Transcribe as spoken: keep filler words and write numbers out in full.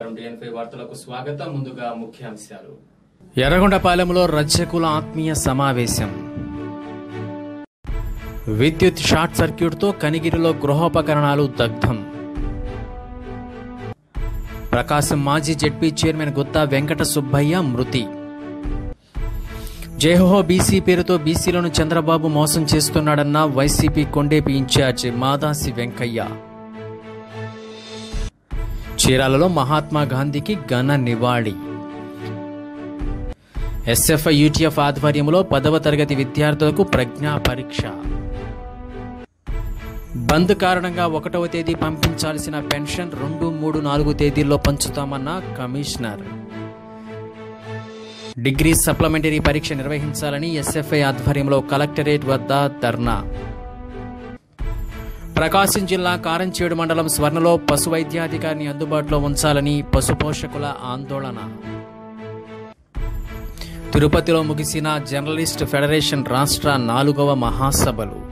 వార్తలకు స్వాగతం. ముందుగా ముఖ్యాంశాలు. ఎర్రగొండపాలెంలో రజకుల ఆత్మీయ సమావేశం. విద్యుత్ షార్ట్ సర్క్యూట్తో కనిగిరిలో గృహోపకరణాలు దగ్ధం. ప్రకాశం మాజీ జెడ్పీ చైర్మన్ గుత్తా వెంకట సుబ్బయ్య మృతి. జయహో బీసీ పేరుతో బీసీలను చంద్రబాబు మోసం చేస్తున్నాడన్న వైసీపీ కొండేపి ఇన్ఛార్జ్ మాదాసి వెంకయ్య. చీరాలలో మహాత్మా గాంధీకి ఘన నివాళి. ఎస్ఎఫ్ఐ యూటీఎఫ్ ఆధ్వర్యంలో పదవ తరగతి విద్యార్థులకు ప్రజ్ఞా పరీక్ష. బంద్ కారణంగా ఒకటవ తేదీ పంపించాల్సిన పెన్షన్ రెండు మూడు నాలుగు తేదీల్లో పంచుతామన్న కమిషనర్. డిగ్రీ సప్లిమెంటరీ పరీక్ష నిర్వహించాలని ఎస్ఎఫ్ఐ ఆధ్వర్యంలో కలెక్టరేట్ వద్ద ధర్నా. ప్రకాశం జిల్లా కారంచేడు మండలం స్వర్ణలో పశు వైద్యాధికారిని అందుబాటులో ఉంచాలని పశుపోషకుల ఆందోళన. తిరుపతిలో ముగిసిన జర్నలిస్ట్ ఫెడరేషన్ రాష్ట్ర నాలుగవ మహాసభలు.